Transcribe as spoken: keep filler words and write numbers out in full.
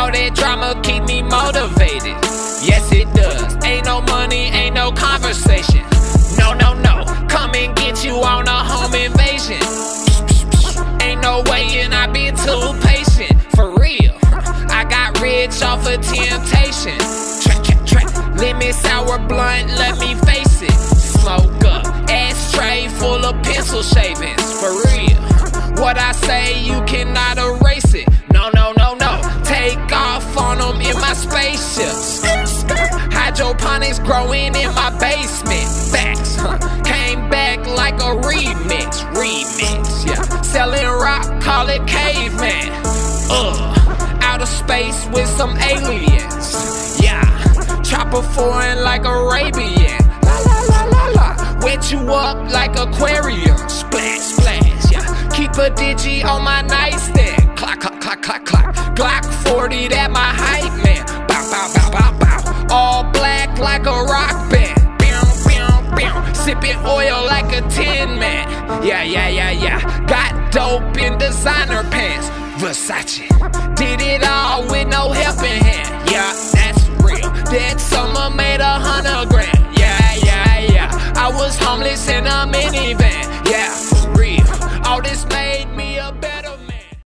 All that drama keep me motivated. Yes, it does. Ain't no money, ain't no conversation. No, no, no. Come and get you on a home invasion. Ain't no way, and I been too patient. For real, I got rich off of temptation. Track, track, track. Lemon sour blunt, let me face it. Smoke up, ashtray full of pencil shavings. For real, what I say you cannot erase it. No, no, no, no. Take off on them in my spaceship. Hydroponics growing in my basement. Facts, huh? Came back like a remix, remix, yeah. Selling rock, call it caveman. Uh, outer space with some aliens, yeah. Chopper foreign like Arabian. La la la la la. Wet you up like aquarium. Splash, splash, yeah. Keep a digi on my nightstand. Clock, clock, clock, clock, clock. Glock forty, that my hype man. Bow, bow, bow, bow, bow. All black like a rock band. Sipping oil like a tin man. Yeah, yeah, yeah, yeah. Got dope in designer pants. Versace. Did it all